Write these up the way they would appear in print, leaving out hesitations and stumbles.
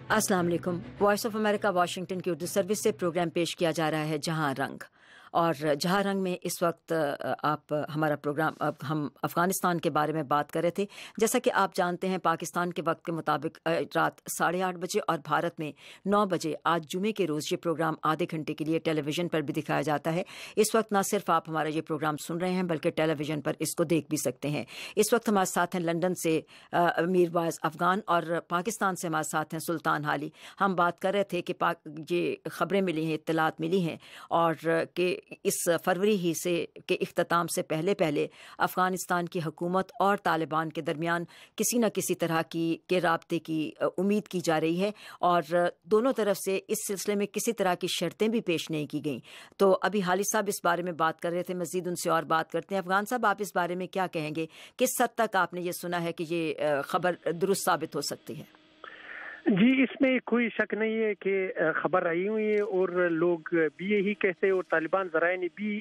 अस्सलाम वालेकुम। Voice of America Washington की उर्दू सर्विस से प्रोग्राम पेश किया जा रहा है जहां रंग। और जहां रंग में इस वक्त आप हमारा प्रोग्राम अब हम अफ़गानिस्तान के बारे में बात कर रहे थे। जैसा कि आप जानते हैं पाकिस्तान के वक्त के मुताबिक रात 8:30 बजे और भारत में 9 बजे आज जुमे के रोज़ ये प्रोग्राम आधे घंटे के लिए टेलीविज़न पर भी दिखाया जाता है। इस वक्त न सिर्फ आप हमारा ये प्रोग्राम सुन रहे हैं बल्कि टेलीविज़न पर इसको देख भी सकते हैं। इस वक्त हमारे साथ हैं लंदन से अमीर वाइज अफ़गान और पाकिस्तान से हमारे साथ हैं सुल्तान हाली। हम बात कर रहे थे कि ये ख़बरें मिली हैं, इत्तलात मिली हैं और कि इस फरवरी ही से के इख्तिताम से पहले अफ़गानिस्तान की हुकूमत और तालिबान के दरमियान किसी न किसी तरह के राब्ते की उम्मीद की जा रही है और दोनों तरफ से इस सिलसिले में किसी तरह की शर्तें भी पेश नहीं की गई। तो अभी हाली साहब इस बारे में बात कर रहे थे, मज़ीद उनसे और बात करते हैं। अफ़गान साहब, आप इस बारे में क्या कहेंगे? किस हद तक आपने ये सुना है कि ये खबर दुरुस्त साबित हो सकती है? जी, इसमें कोई शक नहीं है कि खबर आई हुई है और लोग भी यही कहते हैं और तालिबान ज़राए ने भी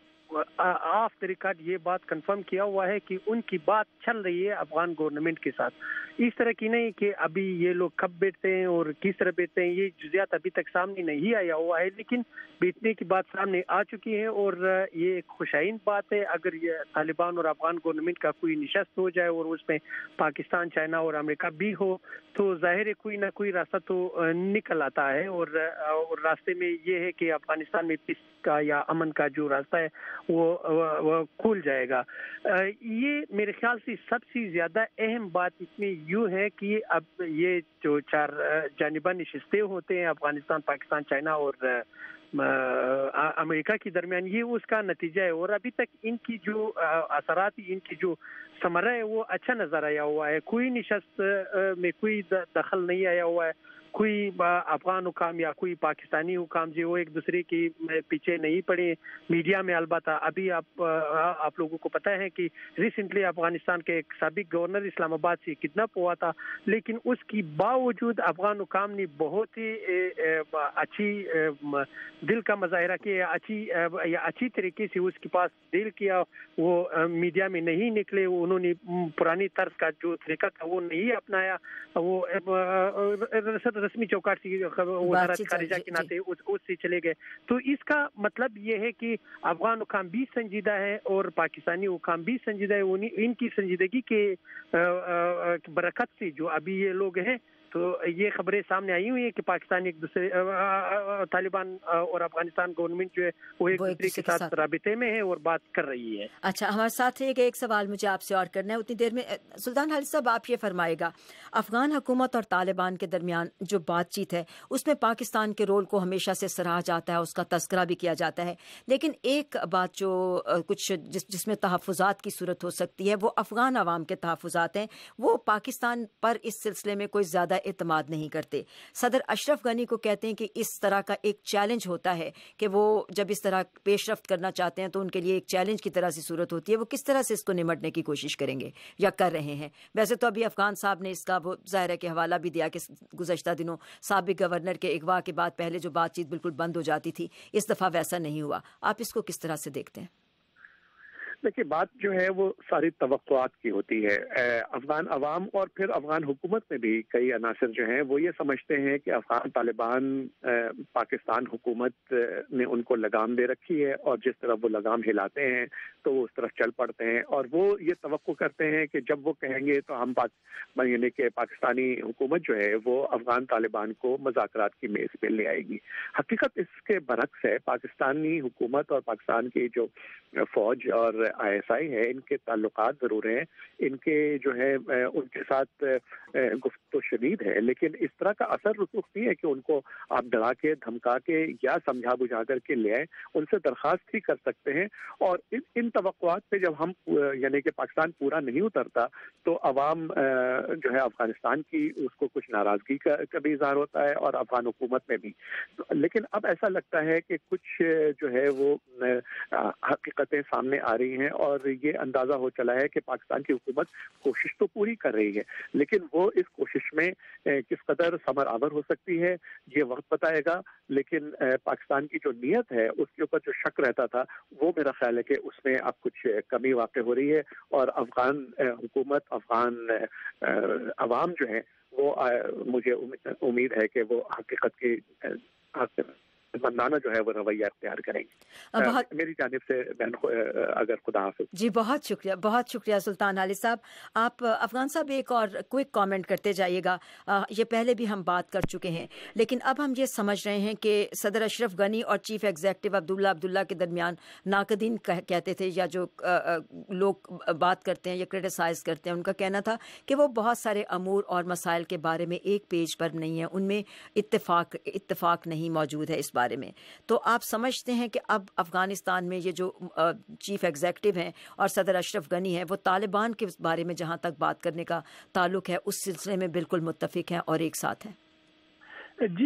ऑफ द रिकॉर्ड ये बात कंफर्म किया हुआ है कि उनकी बात चल रही है अफगान गवर्नमेंट के साथ। इस तरह की नहीं कि अभी ये लोग कब बैठते हैं और किस तरह बैठते हैं, ये जुज़ियात अभी तक सामने नहीं आया हुआ है, लेकिन बैठने की बात सामने आ चुकी है और ये एक खुशाइन बात है। अगर ये तालिबान और अफगान गवर्नमेंट का कोई निशस्त हो जाए और उसमें पाकिस्तान, चाइना और अमेरिका भी हो तो जाहिर है कोई ना कोई रास्ता तो निकल आता है और रास्ते में ये है कि अफगानिस्तान में पीस का या अमन का जो रास्ता है वो खुल जाएगा। ये मेरे ख्याल से सबसे ज़्यादा अहम बात इसमें यूँ है कि अब ये जो 4 जानिबा नशिस्तें होते हैं अफगानिस्तान, पाकिस्तान, चाइना और अमेरिका के दरमियान, ये उसका नतीजा है और अभी तक इनकी जो असरात, इनकी जो समरा है वो अच्छा नज़र आया हुआ है। कोई निशस्त में कोई दखल नहीं आया हुआ है। कोई अफगान हुकाम या कोई पाकिस्तानी हुकाम जो वो एक दूसरे के पीछे नहीं पड़े। मीडिया में अलबत्ता अभी आप लोगों को पता है कि रिसेंटली अफगानिस्तान के एक साबिक गवर्नर इस्लामाबाद से किडनैप हुआ था, लेकिन उसकी बावजूद अफगान हुकाम ने बहुत ही अच्छी दिल का मुजाहरा किया, अच्छी तरीके से उसके पास डील किया। वो मीडिया में नहीं निकले, उन्होंने पुरानी तर्ज का जो तरीका था वो नहीं अपनाया, वो रस्मी चौकाट से वज़ारत खारिजा के नाते उससे चले गए। तो इसका मतलब ये है कि अफगान हुकाम भी संजीदा है और पाकिस्तानी हुकाम भी संजीदा है। इनकी संजीदगी के बरकत से जो अभी ये लोग हैं, तो ये खबरें सामने आई हुई है कि पाकिस्तान एक दूसरे तालिबान और अफगानिस्तान गवर्नमेंट जो है वो एक दूसरे के साथ राबिते में है और बात कर रही है। अच्छा, हमारे साथ है कि एक सवाल मुझे आपसे और करना है, उतनी देर में सुल्तान हाली साहब आप ये फरमाएगा, अफगान हुकूमत और तालिबान के दरमियान जो बातचीत है उसमें पाकिस्तान के रोल को हमेशा से सराहा जाता है, उसका तस्करा भी किया जाता है, लेकिन एक बात जो कुछ जिसमें तहफ़्फ़ुज़ात की सूरत हो सकती है वो अफगान अवाम के तहफ़्फ़ुज़ात हैं। वो पाकिस्तान पर इस सिलसिले में कोई ज़्यादा एतमाद नहीं करते। सदर अशरफ गनी को कहते हैं कि इस तरह का एक चैलेंज होता है कि वो जब इस तरह पेशरफ्त करना चाहते हैं तो उनके लिए एक चैलेंज की तरह से सूरत होती है। वो किस तरह से इसको निमटने की कोशिश करेंगे या कर रहे हैं? वैसे तो अभी अफगान साहब ने इसका वो ज़ाहिर है कि हवाला भी दिया कि गुज़श्ता दिनों साबिक गवर्नर के अगवा के बाद पहले जो बातचीत बिल्कुल बंद हो जाती थी, इस दफ़ा वैसा नहीं हुआ। आप इसको किस तरह से देखते हैं? देखिए, बात जो है वो सारी तवक्कुआत की होती है। अफगान अवाम और फिर अफगान हुकूमत में भी कई अनासर जो हैं वो ये समझते हैं कि अफगान तालिबान पाकिस्तान हुकूमत ने उनको लगाम दे रखी है और जिस तरह वो लगाम हिलाते हैं तो वो उस तरफ चल पड़ते हैं और वो ये तवक्को करते हैं कि जब वो कहेंगे तो हम यानी कि पाकिस्तानी हुकूमत जो है वो अफगान तालिबान को मुज़ाकरात की मेज़ पे ले आएगी। हकीकत इसके बरक्स है। पाकिस्तानी हुकूमत और पाकिस्तान की जो फ़ौज और ISI है, इनके ताल्लुकात ज़रूर हैं, इनके जो है उनके साथ गुफ्तगू शदीद है, लेकिन इस तरह का असर रसूख नहीं है कि उनको आप डरा के, धमका के या समझा बुझा करके ले आए। उनसे दरख्वास्त ही कर सकते हैं और इन तवक्कुआत पे जब हम यानी कि पाकिस्तान पूरा नहीं उतरता तो अवाम जो है अफगानिस्तान की उसको कुछ नाराज़गी का भी इज़हार होता है और अफगान हुकूमत में भी। लेकिन अब ऐसा लगता है कि कुछ जो है वो हकीकतें सामने आ रही ہیں اور یہ اندازہ ہو چلا ہے کہ پاکستان کی حکومت کوشش تو پوری کر رہی ہے، لیکن وہ اس کوشش میں کس قدر ثمر آور ہو سکتی ہے یہ وقت بتائے گا. لیکن پاکستان کی جو نیت ہے اس کے اوپر جو شک رہتا تھا وہ میرا خیال ہے کہ اس میں اب کچھ کمی واقع ہو رہی ہے، اور افغان حکومت، افغان عوام جو ہیں وہ مجھے امید ہے کہ وہ حقیقت کی مندانہ جو ہے وہ رویہ اختیار کریں گے. میری جانب سے اگر خدا حافظ. جی بہت شکریہ سلطان علی صاحب. آپ افغان صاحب ایک اور کوئک کامنٹ کرتے جائیے گا. یہ پہلے بھی ہم بات کر چکے ہیں، لیکن اب ہم یہ سمجھ رہے ہیں کہ صدر اشرف غنی اور چیف ایگزیکٹو عبداللہ کے درمیان ناقدین کہتے تھے، یا جو لوگ بات کرتے ہیں یا کرٹیسائز کرتے ہیں، ان کا کہنا تھا کہ وہ بہت سارے امور اور مسائل کے بارے میں ایک پیج پر نہیں ہیں، ان میں اتفاق نہیں موجود ہے اس بارے میں. تو آپ سمجھتے ہیں کہ اب افغانستان میں یہ جو چیف ایگزیکٹو ہیں اور صدر اشرف غنی ہیں وہ طالبان کے بارے میں جہاں تک بات کرنے کا تعلق ہے اس سلسلے میں بالکل متفق ہیں اور ایک ساتھ ہیں؟ جی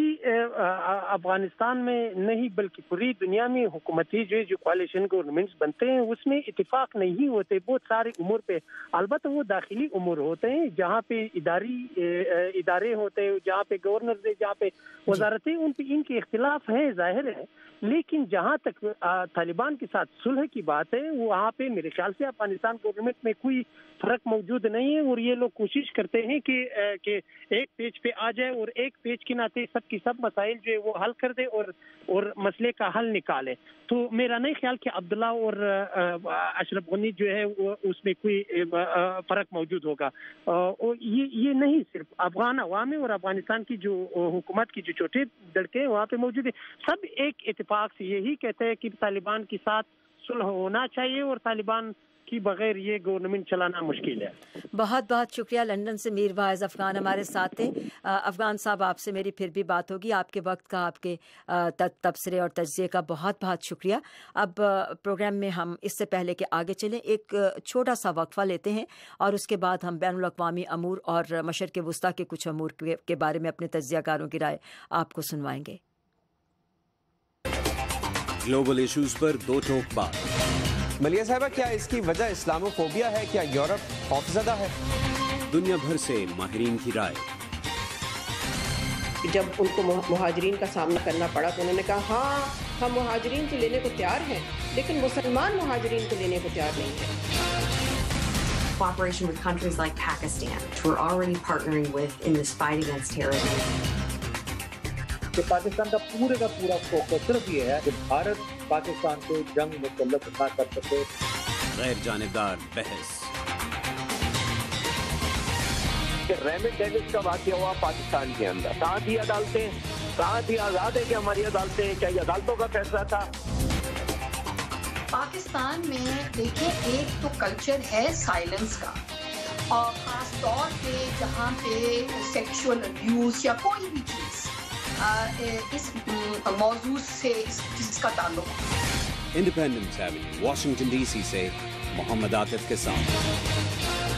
افغانستان میں نہیں بلکہ پوری دنیا میں حکومتی جو کوalition گورنمنٹس بنتے ہیں اس میں اتفاق نہیں ہوتے بہت سارے امور پہ. البتہ وہ داخلی امور ہوتے ہیں جہاں پہ ادارے ہوتے ہیں، جہاں پہ گورنر، جہاں پہ وزارتیں، ان پہ ان کے اختلاف ہیں ظاہر ہے. لیکن جہاں تک طالبان کے ساتھ صلح کی بات ہے وہاں پہ میرے خیال سے افغانستان گورنمنٹ میں کوئی فرق موجود نہیں ہے، اور یہ لوگ کوشش کرتے ہیں کہ ایک پیج پہ آ جائے اور ایک پیج کے ناطے سب کی سب مسائل جو ہے وہ حل کر دے اور مسئلے کا حل نکالے. تو میرا نہیں خیال کہ عبداللہ اور اشرف غنی جو ہے وہ اس میں کوئی فرق موجود ہوگا. اور یہ نہیں صرف افغان عوام اور افغانستان کی جو حکومت کی جو چھوٹے لڑکے ہیں وہاں پہ موجود ہیں، سب ایک اتفاق سے یہی کہتے ہیں کہ طالبان کے ساتھ صلح ہونا چاہیے اور طالبان کی بغیر یہ گورنمنٹ چلانا مشکل ہے. بہت شکریہ. لندن سے میر واعظ افغان ہمارے ساتھ تھے. افغان صاحب آپ سے میری پھر بھی بات ہوگی. آپ کے وقت کا، آپ کے تبصرے اور تجزیے کا بہت شکریہ. اب پروگرام میں ہم اس سے پہلے کہ آگے چلیں ایک چھوٹا سا وقفہ لیتے ہیں اور اس کے بعد ہم بین الاقوامی امور اور مشرق وسطیٰ کے کچھ امور کے بارے میں اپنے تجزیہ کاروں کی رائے آپ کو سنوائیں گے. گلوبل ایشوز پر دو ٹوک بات. ملیہ صاحبہ، کیا اس کی وجہ اسلامو فوبیا ہے؟ کیا یورپ خوفزدہ ہے؟ دنیا بھر سے ماہرین کی رائے. جب ان کو مہاجرین کا سامنا کرنا پڑا تو انہوں نے کہا ہاں ہم مہاجرین کو لینے کو تیار ہیں، لیکن مسلمان مہاجرین کو لینے کو تیار نہیں ہیں. Cooperation with countries like Pakistan, which we're already partnering with in this fight against terrorism. کہ پاکستان کا پورا فوکس صرف یہ ہے کہ بھارت پاکستان سے جنگ مسلط نہ کر سکے. غیر جانبدار بحث. ریمنڈ ڈیوس کا واقعہ ہوا پاکستان کے اندر، کہاں تھی عدالتیں، کہاں تھی آزاد ہے کہ ہماری عدالتیں، کیا یہ عدالتوں کا فیصلہ تھا؟ پاکستان میں دیکھیں ایک تو کلچر ہے سائلنس کا، اور خاص طور پہ جہاں پہ سیکشول ابیوز یا کوئی بھی چیز اس موضوع سے جس کا تعلق. Independence Avenue, Washington D C سے محمد عاطف کے ساتھ.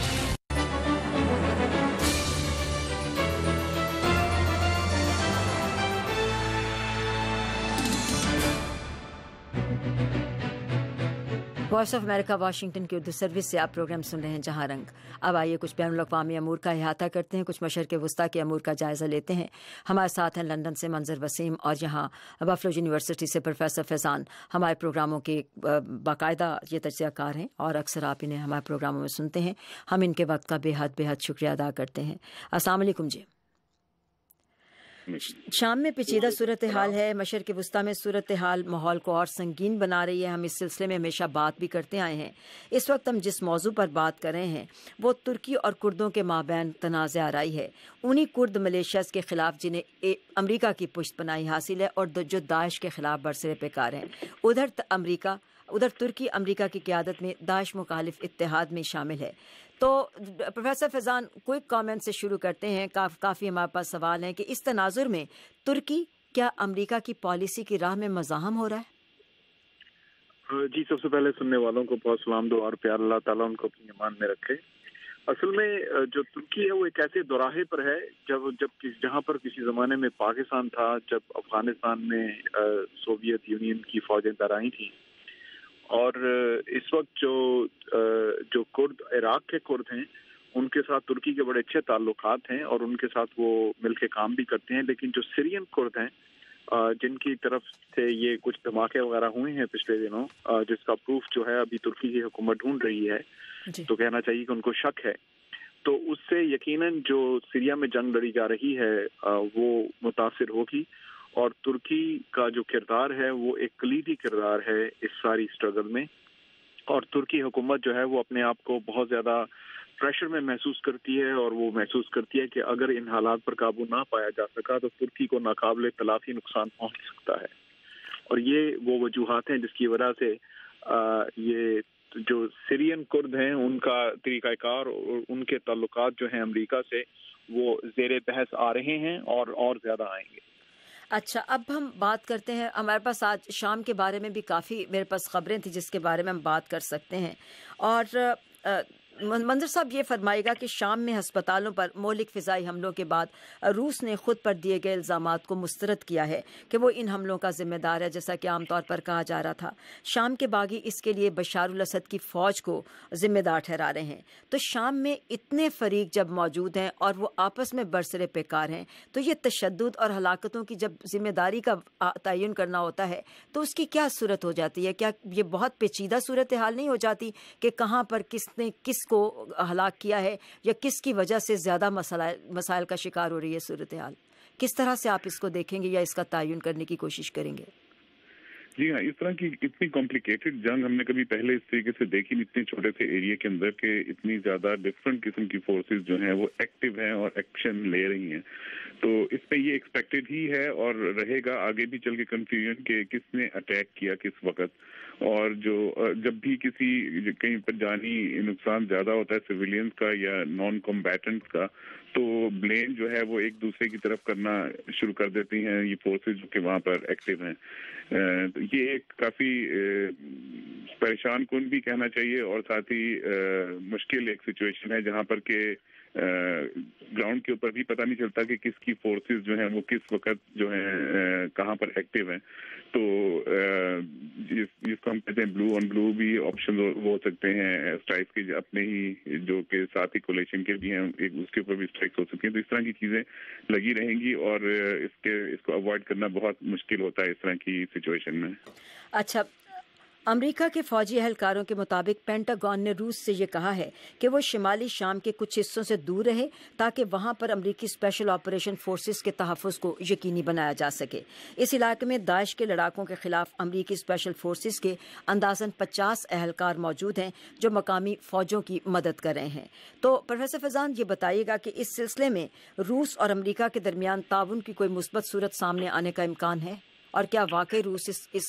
وائس آف امریکہ واشنگٹن کی اردو سروس سے آپ پروگرام سن رہے ہیں جہاں رنگ. اب آئیے کچھ بین الاقوامی امور کا احاطہ کرتے ہیں، کچھ مشرق وسطیٰ کے امور کا جائزہ لیتے ہیں. ہمارے ساتھ ہیں لندن سے منظر وسیم اور یہاں بفلو یونیورسٹی سے پروفیسر فیضان. ہمارے پروگراموں کے باقاعدہ یہ تجزیہ کار ہیں اور اکثر آپ انہیں ہمارے پروگراموں میں سنتے ہیں. ہم ان کے وقت کا بے حد شکریہ ادا کرتے ہیں. السلام علیکم. جی، شام میں پیچیدہ صورتحال ہے، مشرق وسطیٰ میں صورتحال ماحول کو اور سنگین بنا رہی ہے. ہم اس سلسلے میں ہمیشہ بات بھی کرتے آئے ہیں. اس وقت ہم جس موضوع پر بات کر رہے ہیں وہ ترکی اور کردوں کے مابین تنازع آرائی ہے. انہی کرد ملیشیاز کے خلاف جنہیں امریکہ کی پشت پناہی حاصل ہے اور جو داعش کے خلاف برسر پیکار ہیں. ادھر ترکی امریکہ کی قیادت میں داعش مخالف اتحاد میں شامل ہے. تو پروفیسر فیضان، کوئی کامنٹ سے شروع کرتے ہیں. کافی ہمارے پاس سوال ہیں کہ اس تناظر میں ترکی کیا امریکہ کی پالیسی کی راہ میں مزاحم ہو رہا ہے؟ جی، سب سے پہلے سننے والوں کو بہت سلام دو اور پیار اللہ تعالیٰ ان کو اپنی ایمان میں رکھے. اصل میں جو ترکی ہے وہ ایک ایسے دوراہے پر ہے جہاں پر کسی زمانے میں پاکستان تھا، جب افغانستان میں سوویت یونین کی فوجیں ترائی تھیں، اور اس وقت جو کرد عراق کے کرد ہیں ان کے ساتھ ترکی کے بڑے اچھے تعلقات ہیں اور ان کے ساتھ وہ مل کے کام بھی کرتے ہیں، لیکن جو سیرین کرد ہیں جن کی طرف سے یہ کچھ دھماکے وغیرہ ہوئے ہیں پچھلے دنوں، جس کا پروف جو ہے ابھی ترکی کی حکومت ڈھونڈ رہی ہے تو کہنا چاہیے کہ ان کو شک ہے، تو اس سے یقیناً جو سیریا میں جنگ لڑی جا رہی ہے وہ متاثر ہوگی، اور ترکی کا جو کردار ہے وہ ایک کلیدی کردار ہے اس ساری اسٹرگل میں، اور ترکی حکومت جو ہے وہ اپنے آپ کو بہت زیادہ پریشر میں محسوس کرتی ہے، اور وہ محسوس کرتی ہے کہ اگر ان حالات پر قابو نہ پایا جا سکا تو ترکی کو ناقابل تلافی نقصان پہنچ سکتا ہے، اور یہ وہ وجوہات ہیں جس کی وجہ سے یہ جو سیرین کرد ہیں ان کا طریقہ کار اور ان کے تعلقات جو ہیں امریکہ سے وہ زیر بحث آ رہے ہیں اور زیادہ آئیں گے۔ اچھا، اب ہم بات کرتے ہیں، ہمارے پاس آج شام کے بارے میں بھی کافی میرے پاس خبریں تھیں جس کے بارے میں ہم بات کر سکتے ہیں، اور منظر صاحب یہ فرمائے گا کہ شام میں ہسپتالوں پر مہلک فضائی حملوں کے بعد روس نے خود پر دیے گئے الزامات کو مسترد کیا ہے کہ وہ ان حملوں کا ذمہ دار ہے، جیسا کہ عام طور پر کہا جا رہا تھا۔ شام کے باغی اس کے لیے بشار الاسد کی فوج کو ذمہ دار ٹھہرا رہے ہیں۔ تو شام میں اتنے فریق جب موجود ہیں اور وہ آپس میں برسر پیکار ہیں، تو یہ تشدد اور ہلاکتوں کی جب ذمہ داری کا تعین کرنا ہوتا ہے تو اس کی کیا صورت ہو جاتی ہے؟ کیا یہ بہت پیچیدہ صورتحال نہیں ہو جاتی کہ کہاں پر کس نے کس کو ہلاک کیا ہے، یا کس کی وجہ سے زیادہ مسائل کا شکار ہو رہی ہے صورتحال؟ کس طرح سے آپ اس کو دیکھیں گے یا اس کا تعین کرنے کی کوشش کریں گے؟ جی ہاں، اس طرح کی اتنی کمپلیکیٹڈ جنگ ہم نے کبھی پہلے اس طریقے سے دیکھی نہیں، اتنے چھوٹے سے ایریا کے اندر کہ اتنی زیادہ ڈفرینٹ قسم کی فورسز جو ہیں وہ ایکٹیو ہیں اور ایکشن لے رہی ہیں، تو اس پہ یہ ایکسپیکٹڈ ہی ہے اور رہے گا آگے بھی چل کے کنفیوژن کہ کس نے اٹیک کیا کس وقت، اور جو جب بھی کہیں پر جانی نقصان زیادہ ہوتا ہے سویلینز کا یا نان کمبیٹنٹس کا، تو بلیم جو ہے وہ ایک دوسرے کی طرف کرنا شروع کر دیتی ہیں یہ فورسز جو کہ وہاں پر ایکٹیو ہیں۔ تو یہ ایک کافی پریشان کن بھی کہنا چاہیے اور ساتھ ہی مشکل ایک سچویشن ہے جہاں پر کہ گراؤنڈ کے اوپر بھی پتہ نہیں چلتا کہ کس کی فورسز جو ہیں وہ کس وقت جو ہیں کہاں پر ایکٹیو ہیں، تو جس کو ہم کہتے ہیں بلو آن بلو بھی آپشن وہ ہو سکتے ہیں، اسٹرائک کے اپنے ہی جو کہ ساتھ ہی کولیشن کے بھی ہیں اس کے اوپر بھی اسٹرائک ہو سکتی ہیں، تو اس طرح کی چیزیں لگی رہیں گی اور اس کو اوائڈ کرنا بہت مشکل ہوتا ہے اس طرح کی سچویشن میں۔ اچھا، امریکہ کے فوجی اہلکاروں کے مطابق پینٹاگون نے روس سے یہ کہا ہے کہ وہ شمالی شام کے کچھ حصوں سے دور رہے تاکہ وہاں پر امریکی اسپیشل آپریشن فورسز کے تحفظ کو یقینی بنایا جا سکے۔ اس علاقے میں داعش کے لڑاکوں کے خلاف امریکی اسپیشل فورسز کے اندازاً 50 اہلکار موجود ہیں جو مقامی فوجوں کی مدد کر رہے ہیں۔ تو پروفیسر فیضان، یہ بتائیے گا کہ اس سلسلے میں روس اور امریکہ کے درمیان تعاون کی کوئی مثبت صورت سامنے آنے کا امکان ہے، اور کیا واقعی روس اس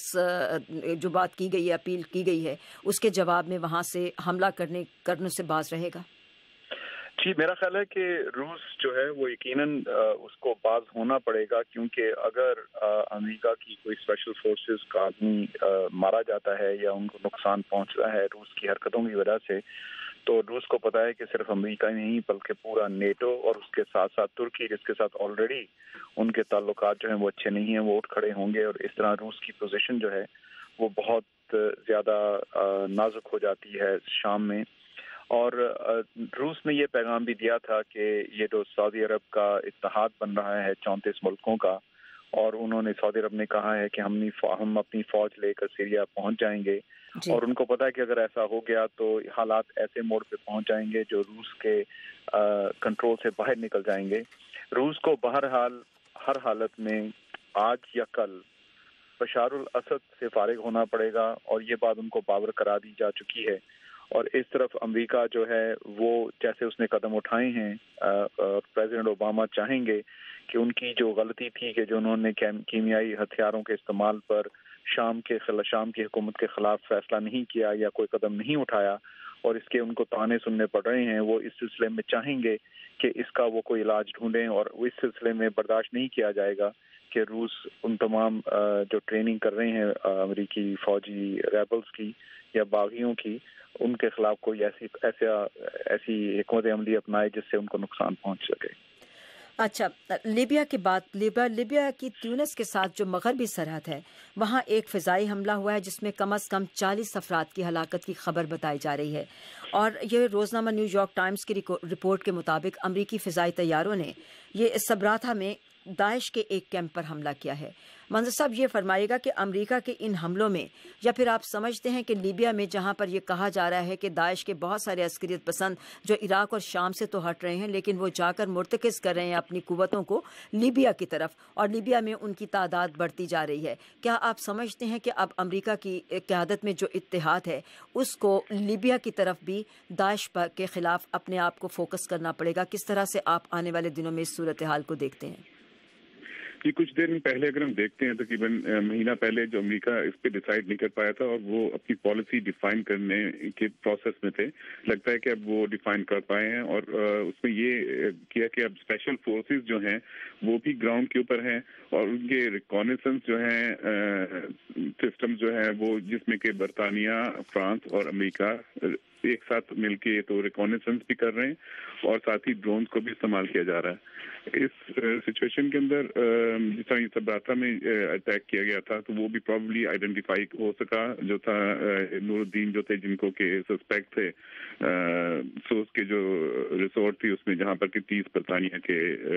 جو بات کی گئی ہے، اپیل کی گئی ہے، اس کے جواب میں وہاں سے حملہ کرنے سے باز رہے گا؟ جی، میرا خیال ہے کہ روس جو ہے وہ یقیناً اس کو باز ہونا پڑے گا، کیونکہ اگر امریکہ کی کوئی اسپیشل فورسز کا آدمی مارا جاتا ہے یا ان کو نقصان پہنچتا ہے روس کی حرکتوں کی وجہ سے، تو روس کو پتا ہے کہ صرف امریکہ ہی نہیں بلکہ پورا نیٹو اور اس کے ساتھ ساتھ ترکی، جس کے ساتھ آلریڈی ان کے تعلقات جو ہیں وہ اچھے نہیں ہیں، وہ اٹھ کھڑے ہوں گے، اور اس طرح روس کی پوزیشن جو ہے وہ بہت زیادہ نازک ہو جاتی ہے شام میں۔ اور روس نے یہ پیغام بھی دیا تھا کہ یہ جو سعودی عرب کا اتحاد بن رہا ہے 34 ملکوں کا، اور انہوں نے سعودی عرب نے کہا ہے کہ ہم اپنی فوج لے کر سیریا پہنچ جائیں گے، اور ان کو پتا ہے کہ اگر ایسا ہو گیا تو حالات ایسے موڑ پہ پہنچ جائیں گے جو روس کے کنٹرول سے باہر نکل جائیں گے۔ روس کو بہرحال ہر حالت میں آج یا کل بشار الاسد سے فارغ ہونا پڑے گا، اور یہ بات ان کو باور کرا دی جا چکی ہے۔ اور اس طرف امریکہ جو ہے وہ جیسے اس نے قدم اٹھائے ہیں، پریزیڈنٹ اوباما چاہیں گے کہ ان کی جو غلطی تھی کہ جو انہوں نے کیمیائی ہتھیاروں کے استعمال پر شام کی حکومت کے خلاف فیصلہ نہیں کیا یا کوئی قدم نہیں اٹھایا، اور اس کے ان کو تانے سننے پڑ رہے ہیں، وہ اس سلسلے میں چاہیں گے کہ اس کا وہ کوئی علاج ڈھونڈیں، اور اس سلسلے میں برداشت نہیں کیا جائے گا کہ روس ان تمام جو ٹریننگ کر رہے ہیں امریکی فوجی ریبلز کی یا باغیوں کی، ان کے خلاف کوئی ایسی حکمت عملی اپنائے جس سے ان کو نقصان پہنچ سکے۔ अच्छा, लीबिया की बात, लीबिया की ट्यूनिस के साथ जो मगरबी सरहद है वहाँ एक फ़िज़ाई हमला हुआ है जिसमें कम से कम 40 अफराद की हलाकत की खबर बताई जा रही है। और ये रोज़नामा न्यूयॉर्क टाइम्स की रिपोर्ट के मुताबिक अमरीकी फ़िज़ाई तैयारों ने ये सबराथा में दाइश के एक कैंप पर हमला किया है। मंजर साहब, ये फरमाइएगा कि अमेरिका के इन हमलों में, या फिर आप समझते हैं कि लीबिया में जहां पर ये कहा जा रहा है कि दाइश के बहुत सारे अस्करियत पसंद जो इराक और शाम से तो हट रहे हैं लेकिन वो जाकर मुर्तकिज कर रहे हैं अपनी कुव्वतों को लीबिया की तरफ, और लीबिया में उनकी तादाद बढ़ती जा रही है, क्या आप समझते हैं कि अब अमेरिका की क़यादत में जो इत्तेहाद है उसको लीबिया की तरफ भी दाइश के ख़िलाफ़ अपने आप को फोकस करना पड़ेगा? किस तरह से आप आने वाले दिनों में इस सूरत हाल को देखते हैं? कि कुछ देर पहले अगर हम देखते हैं तकरीबन महीना पहले जो अमेरिका इस पे डिसाइड नहीं कर पाया था और वो अपनी पॉलिसी डिफाइन करने के प्रोसेस में थे, लगता है कि अब वो डिफाइन कर पाए हैं और उसमें ये किया कि अब स्पेशल फोर्सेस जो हैं वो भी ग्राउंड के ऊपर हैं और उनके रिकॉनेसेंस जो हैं सिस्टम जो है वो, जिसमें कि बरतानिया, फ्रांस और अमेरिका एक साथ मिलके तो रिकॉनेसेंस भी कर रहे हैं और साथ ही ड्रोन्स को भी इस्तेमाल किया जा रहा है। इस सिचुएशन के अंदर जिस तरह सबराता में अटैक किया गया था तो वो भी प्रॉब्ली आइडेंटिफाई हो सका, जो था नूरुद्दीन जो थे जिनको के सस्पेक्ट थे सोस के जो रिसोर्ट थी उसमें जहां पर कि 30 बरतानिया के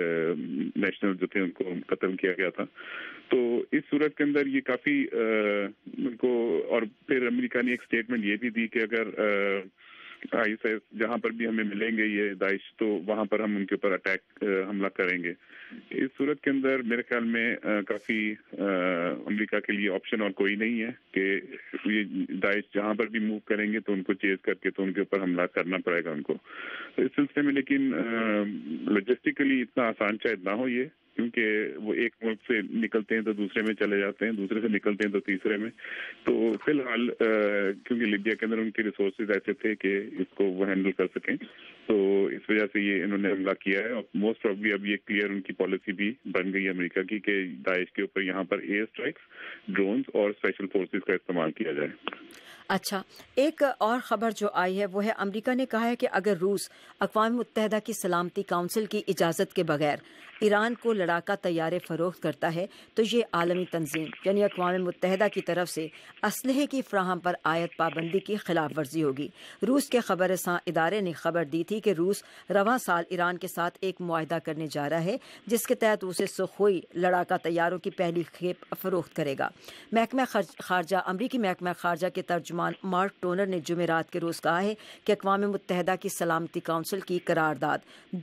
नेशनल जो थे उनको कत्ल किया गया था। तो इस सूरत के अंदर ये काफी उनको, और फिर अमेरिका ने एक स्टेटमेंट ये भी दी कि अगर ISIS जहाँ पर भी हमें मिलेंगे ये दाइश, तो वहाँ पर हम उनके ऊपर अटैक हमला करेंगे। इस सूरत के अंदर मेरे ख्याल में काफ़ी अमेरिका के लिए ऑप्शन और कोई नहीं है कि ये दाइश जहाँ पर भी मूव करेंगे तो उनको चेज करके तो उनके ऊपर हमला करना पड़ेगा उनको। तो इस सिलसिले में लेकिन लॉजिस्टिकली इतना आसान शायद ना हो ये, क्योंकि वो एक मुल्क से निकलते हैं तो दूसरे में चले जाते हैं, दूसरे से निकलते हैं तो तीसरे में। तो फिलहाल क्योंकि लीबिया के अंदर उनके रिसोर्सेज ऐसे थे कि इसको वो हैंडल कर सकें, तो इस वजह से ये इन्होंने हमला किया है। और मोस्ट प्रॉब्ली अब ये क्लियर उनकी पॉलिसी भी बन गई अमेरिका की कि दाइश के ऊपर यहाँ पर एयर स्ट्राइक्स, ड्रोन्स और स्पेशल फोर्सेज का इस्तेमाल किया जाए। अच्छा, एक और ख़बर जो आई है वो है अमेरिका ने कहा है कि अगर रूस अक़वाम मुत्तहिदा की सलामती काउंसिल की इजाज़त के बगैर ईरान को लड़ाका तैयारे फ़रोख्त करता है तो ये आलमी तंजीम यानी अक़वाम मुत्तहिदा की तरफ से असलहे की फ़राहम पर आयत पाबंदी की खिलाफ वर्जी होगी। रूस के ख़बररसां इदारे ने खबर दी थी कि रूस रवां साल ईरान के साथ एक मुआहदा करने जा रहा है जिसके तहत उसे सुखोई लड़ाका तैयारों की पहली खेप फ़रोख्त करेगा। महकमा ख़ारजा, अमरीकी महकमा ख़ारजा के तर्जुमान मार्क टोनर ने जुमेरात के रोज़ कहा है कि अक़वाम मुत्तहिदा की सलामती काउंसिल की करारदाद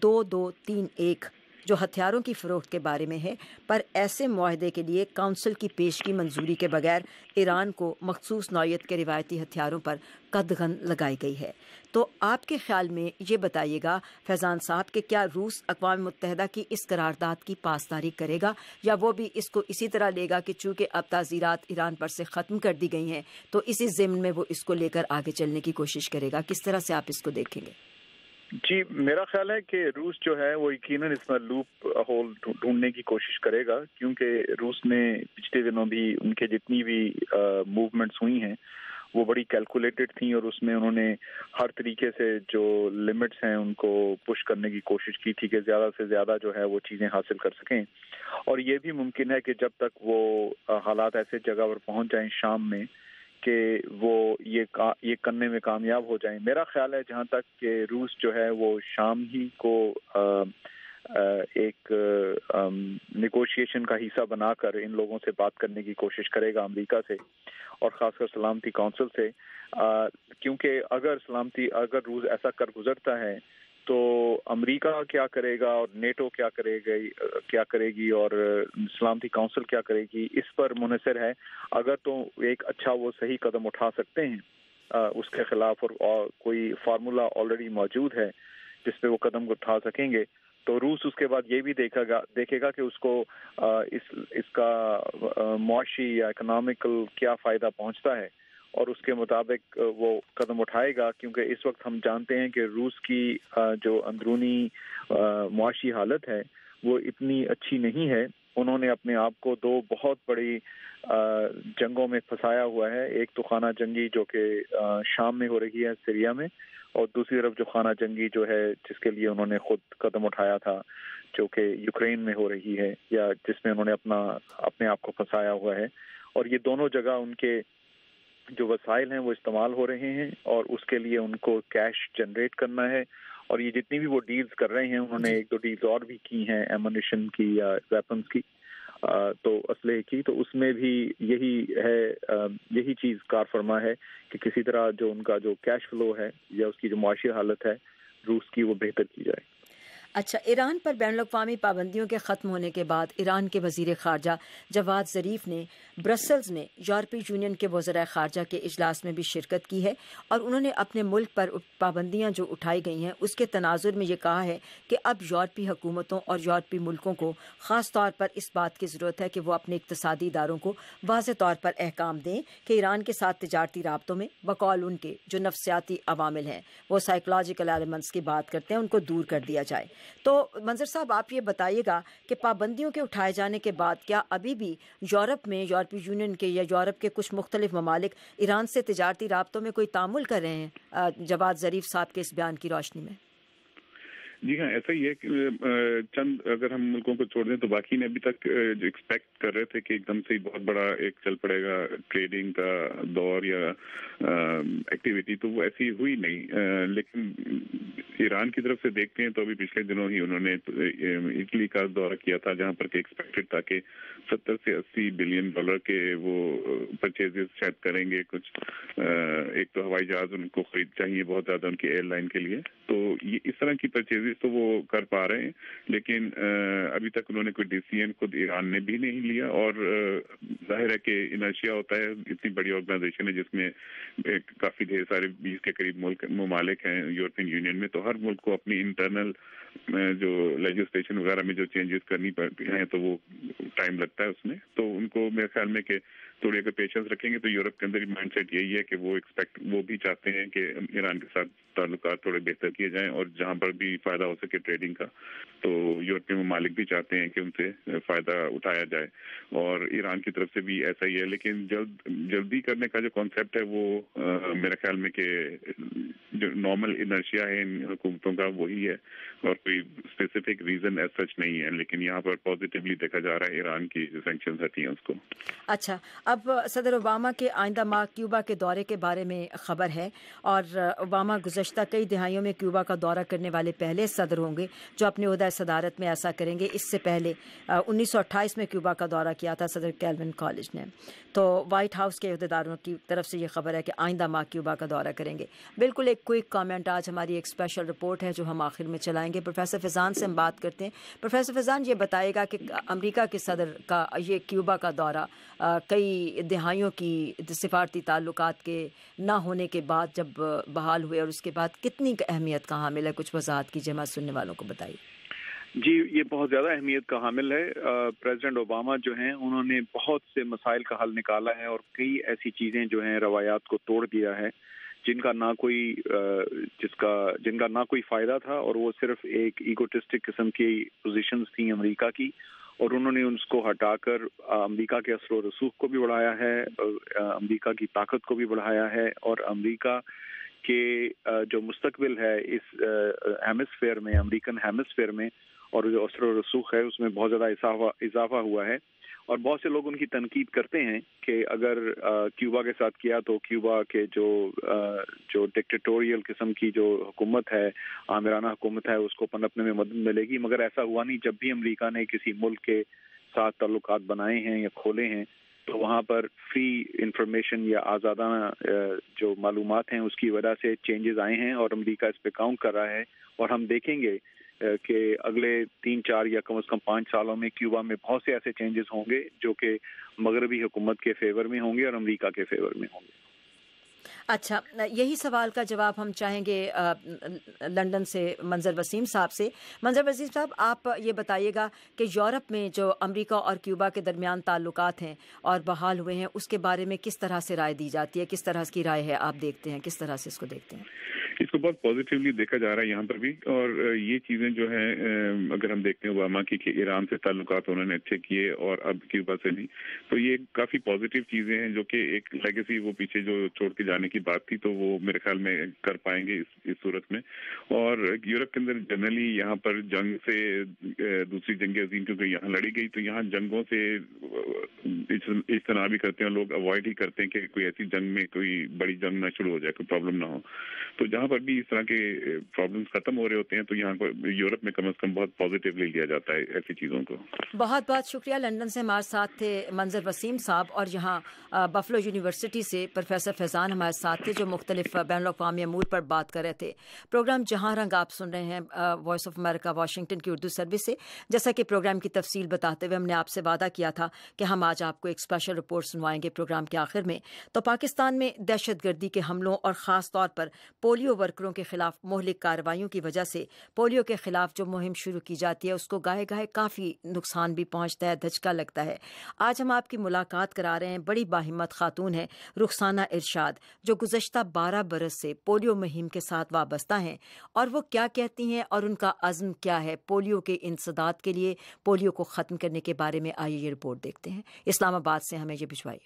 2231 जो हथियारों की फ़रोख्त के बारे में है, पर ऐसे मुआहदे के लिए काउंसिल की पेशगी मंजूरी के बगैर ईरान को मखसूस नौयत के रिवायती हथियारों पर कदगन लगाई गई है। तो आपके ख्याल में ये बताइएगा फैज़ान साहब कि क्या रूस अक़वाम मुत्तहिदा की इस करारदाद की पासदारी करेगा या वो भी इसको इसी तरह लेगा कि चूँकि अब ताज़ीरात ईरान पर से ख़त्म कर दी गई हैं तो इसी ज़िम्न में वो इसको लेकर आगे चलने की कोशिश करेगा? किस तरह से आप इसको देखेंगे? जी, मेरा ख्याल है कि रूस जो है वो यकीनन इसमें लूप होल ढूंढने की कोशिश करेगा, क्योंकि रूस ने पिछले दिनों भी उनके जितनी भी मूवमेंट्स हुई हैं वो बड़ी कैलकुलेटेड थी और उसमें उन्होंने हर तरीके से जो लिमिट्स हैं उनको पुश करने की कोशिश की थी कि ज़्यादा से ज़्यादा जो है वो चीज़ें हासिल कर सकें। और ये भी मुमकिन है कि जब तक वो हालात ऐसे जगह पर पहुंच जाएं शाम में कि वो ये करने में कामयाब हो जाएं। मेरा ख्याल है जहाँ तक कि रूस जो है वो शाम ही को एक नेगोशिएशन का हिस्सा बनाकर इन लोगों से बात करने की कोशिश करेगा अमेरिका से और ख़ासकर सलामती काउंसिल से, क्योंकि अगर रूस ऐसा कर गुजरता है तो अमेरिका क्या करेगा और नेटो क्या करेगी और सलामती काउंसिल क्या करेगी, इस पर मुनहसर है। अगर तो एक अच्छा वो सही कदम उठा सकते हैं उसके खिलाफ और कोई फार्मूला ऑलरेडी मौजूद है जिस पे वो कदम उठा सकेंगे, तो रूस उसके बाद ये भी देखेगा कि उसको इसका मुआशी या इकोनॉमिकल क्या फ़ायदा पहुंचता है और उसके मुताबिक वो कदम उठाएगा। क्योंकि इस वक्त हम जानते हैं कि रूस की जो अंदरूनी मुआशी हालत है वो इतनी अच्छी नहीं है। उन्होंने अपने आप को दो बहुत बड़ी जंगों में फंसाया हुआ है। एक तो खाना जंगी जो कि शाम में हो रही है, सीरिया में, اور دوسری طرف جو خانہ جنگی جو ہے جس کے لیے انہوں نے خود قدم اٹھایا تھا جو کہ یوکرین میں ہو رہی ہے یا جس میں انہوں نے اپنے آپ کو پھنسایا ہوا ہے، اور یہ دونوں جگہ ان کے جو وسائل ہیں وہ استعمال ہو رہے ہیں اور اس کے لیے ان کو کیش جنریٹ کرنا ہے. اور یہ جتنی بھی وہ ڈیلز کر رہے ہیں انہوں نے ایک دو ڈیلز اور بھی کی ہیں ایمونیشن کی یا ویپنز کی تو اسلحے کی، تو اس میں بھی یہی چیز کار فرما ہے کہ کسی طرح جو ان کا جو کیش فلو ہے یا اس کی جو معاشی حالت ہے روس کی وہ بہتر کی جائے. اچھا، ایران پر بین الاقوامی پابندیوں کے ختم ہونے کے بعد ایران کے وزیر خارجہ جواد ظریف نے برسلز میں یورپی یونین کے وزراء خارجہ کے اجلاس میں بھی شرکت کی ہے اور انہوں نے اپنے ملک پر پابندیاں جو اٹھائی گئی ہیں اس کے تناظر میں یہ کہا ہے کہ اب یورپی حکومتوں اور یورپی ملکوں کو خاص طور پر اس بات کی ضرورت ہے کہ وہ اپنے اقتصادی اداروں کو واضح طور پر احکام دیں کہ ایران کے ساتھ تجارتی رابطوں میں بقول ان کے جو نفسیاتی عوامل ہیں وہ سائیکولوجیکل ایلیمنٹس کی بات کرتے ہیں ان کو دور کر دیا جائے. تو منظر صاحب آپ یہ بتائیے گا کہ پابندیوں کے اٹھائے جانے کے بعد کیا ابھی بھی یورپ میں یورپی یونین کے یا یورپ کے کچھ مختلف ممالک ایران سے تجارتی رابطوں میں کوئی تعامل کر رہے ہیں جواد ظریف صاحب کے اس بیان کی روشنی میں؟ جی ہاں، ایسا ہی ہے کہ چند اگر ہم ملکوں کو چھوڑ دیں تو باقی نے ابھی تک جو ایکسپیکٹ کر رہے تھے کہ ایک دم سے ہی بہت بڑا ایک چل پڑے گا ٹریڈنگ کا دور یا ایکٹیویٹی، تو وہ ایسی ہوئی نہیں. لیکن ایران کی طرف سے دیکھتے ہیں تو ابھی پچھلے دنوں ہی انہوں نے اٹلی کا دورہ کیا تھا جہاں پر کہ ایکسپیکٹڈ تھا کہ 70 سے 80 بلین ڈالر کے وہ پرچیزز شاید کریں گے. کچھ ایک تو ہوائی جہاز ان کو خرید چاہیے بہت زیادہ ان کی ایئر لائن کے لیے، تو یہ اس طرح کی پرچیزز تو وہ کر پا رہے ہیں. لیکن ابھی تک انہوں نے کوئی ڈیسیژن خود ایران نے بھی نہیں لیا، اور ظاہر ہے کہ انرشیا ہوتا ہے، اتنی بڑی آرگنائزیشن ہے جس میں کافی ڈھیر سارے 20 کے قریب ممالک ہیں یورپین یونین میں، تو ہر ملک کو اپنی انٹرنل جو لیجسلیشن وغیرہ میں جو چینجز کرنی پڑتی ہیں تو وہ ٹائم لگتا ہے اس میں. تو ان کو میرے خیال میں کہ تھوڑی اگر پیشنس رکھیں گے تو یورپ کے اندر مائنڈ سیٹ یہی ہے کہ وہ بھی چاہتے ہیں کہ ایران کے ساتھ تعلقات تھوڑے بہتر کیے جائیں، اور جہاں پر بھی فائدہ ہو سکے ٹریڈنگ کا تو یورپی ممالک بھی چاہتے ہیں کہ ان سے فائدہ اٹھایا جائے، اور ایران کی طرف سے بھی ایسا ہی ہے. لیکن جلدی کرنے کا جو کانسیپٹ ہے وہ میرے خیال میں کہ جو نارمل انرشیا ہے ان حکومتوں کا وہی ہے، اور کوئی اسپیسیفک ریزن ایز سچ نہیں ہے. لیکن یہاں پر پازیٹیولی دیکھا جا رہا ہے ایران کی جو سینکشنز ہوتی ہیں اس کو. اچھا، اب صدر اوباما کے آئندہ ماہ کیوبا کے دورے کے بارے میں خبر ہے، اور اوباما گزشتہ کئی دہائیوں میں کیوبا کا دورہ کرنے والے پہلے صدر ہوں گے جو اپنے عہدہ صدارت میں ایسا کریں گے. اس سے پہلے 1928 میں کیوبا کا دورہ کیا تھا صدر کیلوین کالج نے. تو وائٹ ہاؤس کے عہدیداروں کی طرف سے یہ خبر ہے کہ آئندہ ماہ کیوبا کا دورہ کریں گے. بالکل ایک کوئک کامنٹ، آج ہماری ایک اسپیشل رپورٹ ہے جو ہم آخر میں چلائیں گے. پروفیسر فیضان سے ہم بات کرتے ہیں. پروفیسر فیضان، یہ بتائے گا کہ امریکہ کے صدر کا یہ کیوبا کا دورہ کئی دہائیوں کی سفارتی تعلقات کے نہ ہونے کے بعد جب بحال ہوئے اور اس کے بعد کتنی اہمیت کا حامل ہے؟ کچھ وضاحت کیجیے، ہمارے سننے والوں کو بتائیے. جی، یہ بہت زیادہ اہمیت کا حامل ہے. پریزیڈنٹ اوباما جو ہیں انہوں نے بہت سے مسائل کا حل نکالا ہے، اور کئی ایسی چیزیں جو ہیں روایات کو توڑ دیا ہے جن کا نہ کوئی فائدہ تھا، اور وہ صرف ایک ایگوٹسٹک قسم کی پوزیشنز تھیں امریکہ کی، اور انہوں نے اس کو ہٹا کر امریکہ کے اثر و رسوخ کو بھی بڑھایا ہے، امریکہ کی طاقت کو بھی بڑھایا ہے، اور امریکہ کے جو مستقبل ہے اس ہیمسفیئر میں، امریکن ہیمسفیئر میں، اور جو اثر و رسوخ ہے اس میں بہت زیادہ اضافہ ہوا ہے. اور بہت سے لوگ ان کی تنقید کرتے ہیں کہ اگر کیوبا کے ساتھ کیا تو کیوبا کے جو ڈکٹیٹوریل قسم کی جو حکومت ہے، آمرانہ حکومت ہے، اس کو پنپنے میں مدد ملے گی. مگر ایسا ہوا نہیں. جب بھی امریکہ نے کسی ملک کے ساتھ تعلقات بنائے ہیں یا کھولے ہیں تو وہاں پر فری انفارمیشن یا آزادانہ جو معلومات ہیں اس کی وجہ سے چینجز آئے ہیں، اور امریکہ اس پہ کاؤنٹ کر رہا ہے. اور ہم دیکھیں گے کہ اگلے 3, 4 یا کم از کم 5 سالوں میں کیوبا میں بہت سے ایسے چینجز ہوں گے جو کہ مغربی حکومت کے فیور میں ہوں گے اور امریکہ کے فیور میں ہوں گے. اچھا، یہی سوال کا جواب ہم چاہیں گے لندن سے منظر وسیم صاحب سے. منظر وسیم صاحب، آپ یہ بتائیے گا کہ یورپ میں جو امریکہ اور کیوبا کے درمیان تعلقات ہیں اور بحال ہوئے ہیں اس کے بارے میں کس طرح سے رائے دی جاتی ہے؟ کس طرح کی رائے ہے آپ دیکھتے ہیں؟ کس طرح سے اس کو دیکھتے ہیں؟ اس کو بہت پازیٹیولی دیکھا جا رہا ہے یہاں پر بھی. اور یہ چیزیں جو ہیں اگر ہم دیکھتے ہیں اوباما کی کہ ایران سے تعلقات انہوں نے اچھے کیے اور اب کیوبا سے نہیں, تو یہ کافی پازیٹیو چیزیں ہیں جو کہ ایک لیگیسی وہ پیچھے جو چھوڑ کے جانے کی بات تھی تو وہ میرے خیال میں کر پائیں گے اس صورت میں. اور یورپ کے اندر جنرلی یہاں پر جنگ سے دوسری جنگ عظیم کیونکہ یہاں لڑی گئی تو یہاں جنگوں سے اجتناب بھی کرتے ہیں لوگ, اوائڈ ہی کرتے ہیں کہ کوئی ایسی جنگ میں کوئی بڑی جنگ نہ شروع ہو جائے, کوئی پرابلم نہ ہو. تو جہاں پر بھی اس طرح کے پرابلمس ختم ہو رہے ہوتے ہیں تو یہاں پر یورپ میں کم از کم بہت پازیٹیولی لیا جاتا ہے ایسی چیزوں کو. بہت بہت شکریہ. لندن سے ہمارے ساتھ تھے منظر وسیم صاحب, اور یہاں بفلو یونیورسٹی سے پروفیسر فیضان ہمارے ساتھ تھے جو مختلف بین الاقوامی امور پر بات کر رہے تھے. پروگرام جہاں رنگ آپ سن رہے ہیں وائس آف امریکہ واشنگٹن کی اردو سروس سے. جیسا کہ پروگرام کی تفصیل بتاتے ہوئے ہم نے آپ سے وعدہ کیا تھا کہ ہم آج آپ کو ایک اسپیشل رپورٹ سنوائیں گے پروگرام کے آخر میں. تو پاکستان میں دہشت گردی کے حملوں اور خاص طور پر پولیو ورکروں کے خلاف مہلک کارروائیوں کی وجہ سے پولیو کے خلاف جو مہم شروع کی جاتی ہے اس کو گاہے گاہے کافی نقصان بھی پہنچتا ہے, دھچکا لگتا ہے. آج ہم آپ کی ملاقات کرا رہے ہیں بڑی باہمت خاتون ہیں رخسانہ ارشاد, جو گزشتہ 12 برس سے پولیو مہم کے ساتھ وابستہ ہیں. اور وہ کیا کہتی ہیں اور ان کا عزم کیا ہے پولیو کے انسداد کے لیے, پولیو کو ختم کرنے کے بارے میں آئیے یہ رپورٹ دیکھتے ہیں. اسلام آباد سے ہمیں یہ بھجوائیے.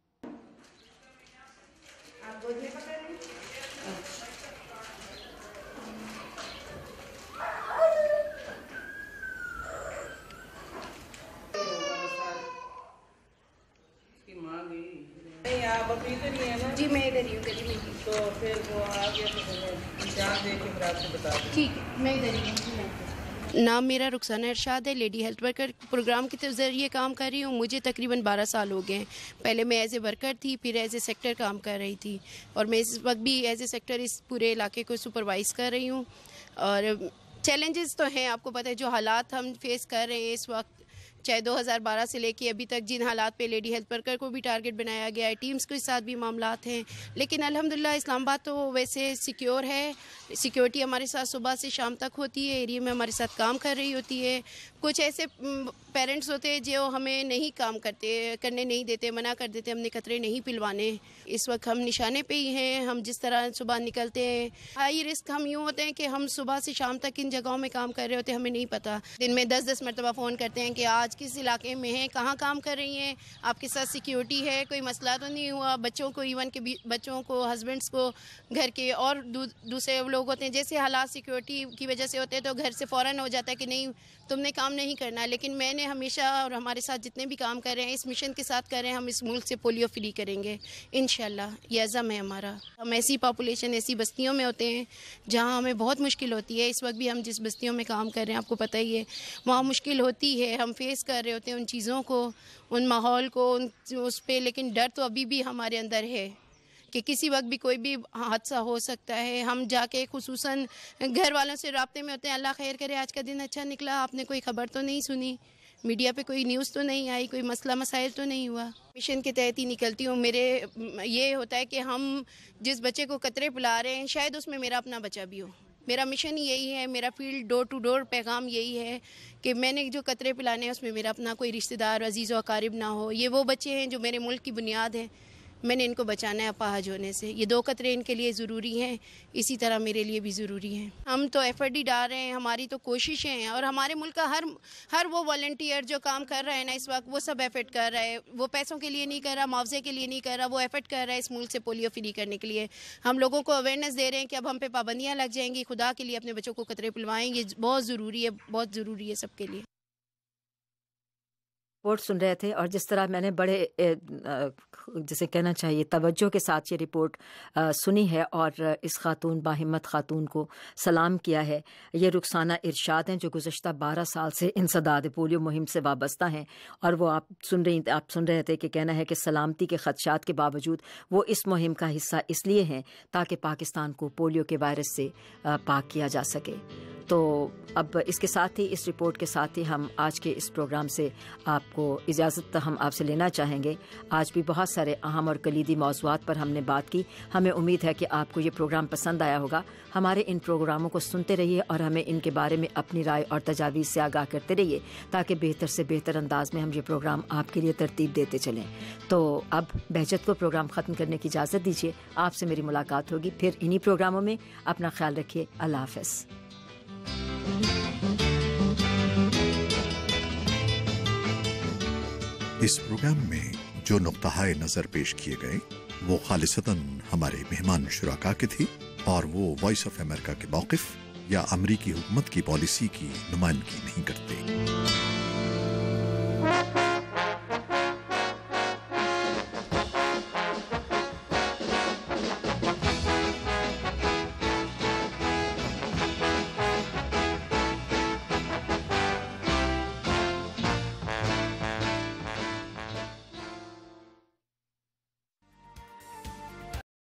جی میں ادھر ہی ہوں, تو پھر وہ آ گیا تو جہاں دے کے پھر آپ سے بتا دیں. ٹھیک ہے, میں ادھر ہی ہوں. نام میرا رخسانہ ارشاد ہے, لیڈی ہیلتھ ورکر پروگرام کے ذریعے کام کر رہی ہوں. مجھے تقریباً 12 سال ہو گئے ہیں. پہلے میں ایز اے ورکر تھی, پھر ایز اے سیکٹر کام کر رہی تھی, اور میں اس وقت بھی ایز اے سیکٹر اس پورے علاقے کو سپروائز کر رہی ہوں. اور چیلنجز تو ہیں, آپ کو پتہ ہے جو حالات ہم فیس کر رہے ہیں اس وقت, چاہے 2012 سے لے کے ابھی تک جن حالات پہ لیڈی ہیلتھ ورکر کو بھی ٹارگٹ بنایا گیا ہے, ٹیمز کے ساتھ بھی معاملات ہیں. لیکن الحمدللہ اسلام آباد تو ویسے سیکیور ہے. سیکیورٹی ہمارے ساتھ صبح سے شام تک ہوتی ہے, ایریا میں ہمارے ساتھ کام کر رہی ہوتی ہے. کچھ ایسے پیرنٹس ہوتے ہیں جو ہمیں نہیں کام کرنے نہیں دیتے, منع کر دیتے, ہم نے قطرے نہیں پلوانے. اس وقت ہم نشانے پہ ہی ہیں. ہم جس طرح صبح نکلتے ہیں, ہائی رسک ہم یوں ہوتے ہیں کہ ہم صبح سے شام تک ان جگہوں میں کام کر رہے ہوتے ہیں, ہمیں نہیں پتہ. دن میں 10 مرتبہ فون کرتے ہیں کہ آج کس علاقے میں ہیں, کہاں کام کر رہی ہیں, آپ کے ساتھ سیکیورٹی ہے, کوئی مسئلہ تو نہیں ہوا. بچوں کو ایون کہ بچوں کو, ہسبینڈس کو, گھر کے اور دوسرے لوگ ہوتے ہیں, جیسے حالات سیکیورٹی کی وجہ سے ہوتے ہیں تو گھر سے فوراً ہو جاتا ہے کہ نہیں تم نے کام نہیں کرنا. لیکن میں نے ہمیشہ, اور ہمارے ساتھ جتنے بھی کام کر رہے ہیں اس مشن کے ساتھ کر رہے ہیں, ہم اس ملک سے پولیو فری کریں گے انشاءاللہ. یہ عزم ہے ہمارا. ہم ایسی پاپولیشن, ایسی بستیوں میں ہوتے ہیں جہاں ہمیں بہت مشکل ہوتی ہے. اس وقت بھی ہم جس بستیوں میں کام کر رہے ہیں آپ کو پتہ ہی ہے, وہاں مشکل ہوتی ہے. ہم فیس کر رہے ہوتے ہیں ان چیزوں کو, ان ماحول کو, اس پہ. لیکن ڈر تو ابھی بھی ہمارے اندر ہے کہ کسی وقت بھی کوئی بھی حادثہ ہو سکتا ہے. ہم جا کے خصوصاً گھر والوں سے رابطے میں ہوتے ہیں, اللہ خیر کرے آج کا دن اچھا نکلا, آپ نے کوئی خبر تو نہیں سنی, میڈیا پہ کوئی نیوز تو نہیں آئی, کوئی مسئلہ مسائل تو نہیں ہوا. مشن کے تحت ہی نکلتی ہوں. میرے یہ ہوتا ہے کہ ہم جس بچے کو قطرے پلا رہے ہیں شاید اس میں میرا اپنا بچہ بھی ہو. میرا مشن یہی ہے, میرا فیلڈ ڈور ٹو ڈور پیغام یہی ہے کہ میں نے جو قطرے پلانے ہیں اس میں میرا اپنا کوئی رشتہ دار, عزیز و اقارب نہ ہو. یہ وہ بچے ہیں جو میرے ملک کی بنیاد ہیں, میں نے ان کو بچانا ہے اپاہج ہونے سے. یہ 2 قطرے ان کے لیے ضروری ہیں, اسی طرح میرے لیے بھی ضروری ہیں. ہم تو ایفرٹ ہی ڈال رہے ہیں, ہماری تو کوششیں ہیں, اور ہمارے ملک کا ہر وہ والنٹیئر جو کام کر رہا ہے نا اس وقت, وہ سب ایفرٹ کر رہا ہے. وہ پیسوں کے لیے نہیں کر رہا, معاوضے کے لیے نہیں کر رہا, وہ ایفرٹ کر رہا ہے اس ملک سے پولیو فری کرنے کے لیے. ہم لوگوں کو اویئرنیس دے رہے ہیں کہ اب ہم پہ پابندیاں لگ جائیں گی, خدا کے لیے اپنے بچوں کو قطرے پلوائیں. یہ بہت ضروری ہے, بہت ضروری ہے سب کے لیے. رپورٹ سن رہے تھے, اور جس طرح میں نے بڑے جسے کہنا چاہیے توجہ کے ساتھ یہ رپورٹ سنی ہے اور اس خاتون باہمت خاتون کو سلام کیا ہے. یہ رخسانہ ارشاد ہیں جو گزشتہ 12 سال سے انسداد پولیو مہم سے وابستہ ہیں, اور وہ آپ سن رہے تھے کہ کہنا ہے کہ سلامتی کے خدشات کے باوجود وہ اس مہم کا حصہ اس لیے ہیں تاکہ پاکستان کو پولیو کے وائرس سے پاک کیا جا سکے. تو اب اس کے ساتھ ہی, اس رپورٹ کے ساتھ ہی ہم آج کے اس پروگرام سے آپ کو इजाज़त हम आपसे लेना चाहेंगे। आज भी बहुत सारे अहम और कलीदी मौज़ूआत पर हमने बात की। हमें उम्मीद है कि आपको ये प्रोग्राम पसंद आया होगा। हमारे इन प्रोग्रामों को सुनते रहिए और हमें इनके बारे में अपनी राय और तजावीज़ से आगाह करते रहिए, ताकि बेहतर से बेहतर अंदाज में हम ये प्रोग्राम आपके लिए तरतीब देते चलें। तो अब बहजत को प्रोग्राम ख़त्म करने की इजाज़त दीजिए। आपसे मेरी मुलाकात होगी फिर इन्हीं प्रोग्रामों में। अपना ख्याल रखिए। अल्लाह हाफ़िज़। इस प्रोग्राम में जो नुक्ता नज़र पेश किए गए वो खालिसतन हमारे मेहमान शुराका के थे और वो वॉइस ऑफ अमेरिका के मौक़िफ़ या अमरीकी हुकूमत की पॉलिसी की नुमाइंदगी नहीं करते।